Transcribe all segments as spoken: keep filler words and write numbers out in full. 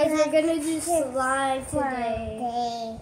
guys, we're gonna do slime today.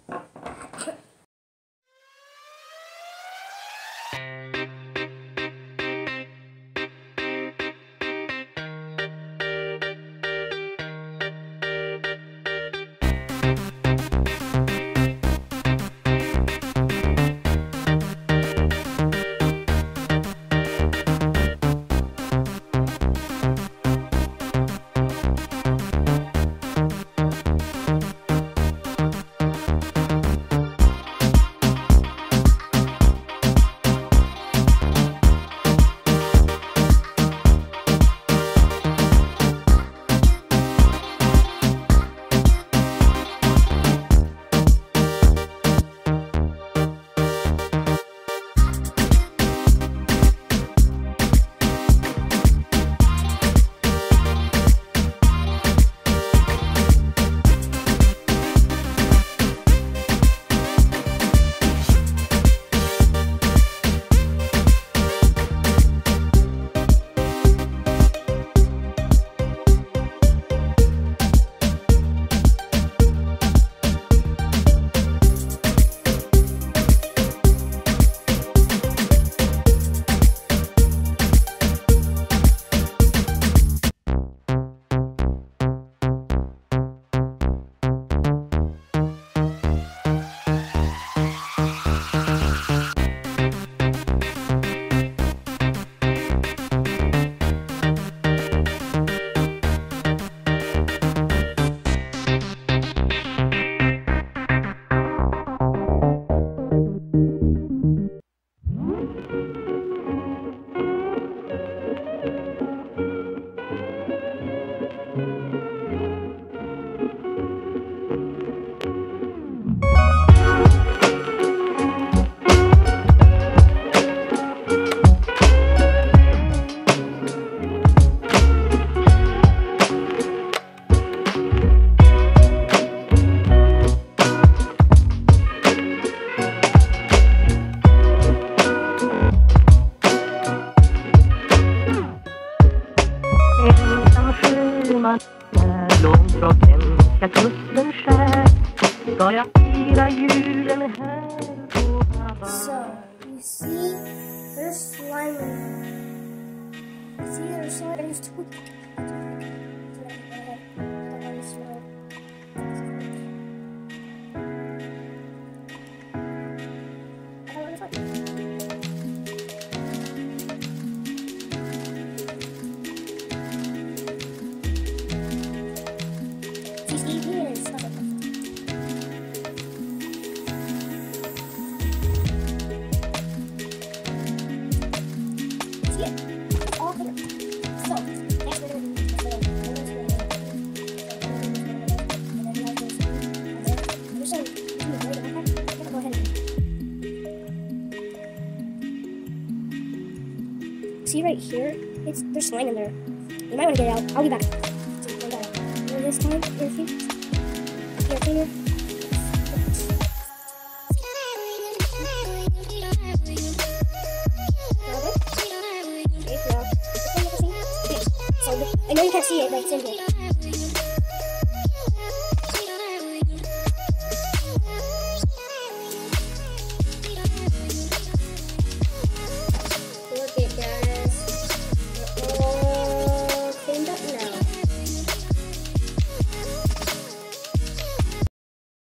Långt från svenska kusten skär ska jag fira julen här på Hawaii. So, you see, there's slime in there. See, there's slime. There's two. See right here, it's there's slime in there. You might want to get it out. I'll be back. This time, here, here, here.